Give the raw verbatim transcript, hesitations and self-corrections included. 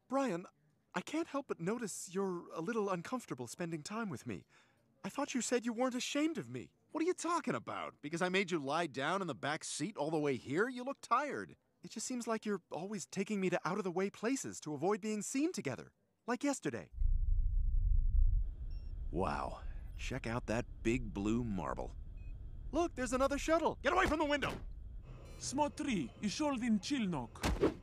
Brian, I can't help but notice you're a little uncomfortable spending time with me. I thought you said you weren't ashamed of me. What are you talking about? Because I made you lie down in the back seat all the way here? You look tired. It just seems like you're always taking me to out-of-the-way places to avoid being seen together. Like yesterday. Wow. Check out that big blue marble. Look, there's another shuttle. Get away from the window! Smotri, ishol din chilnok.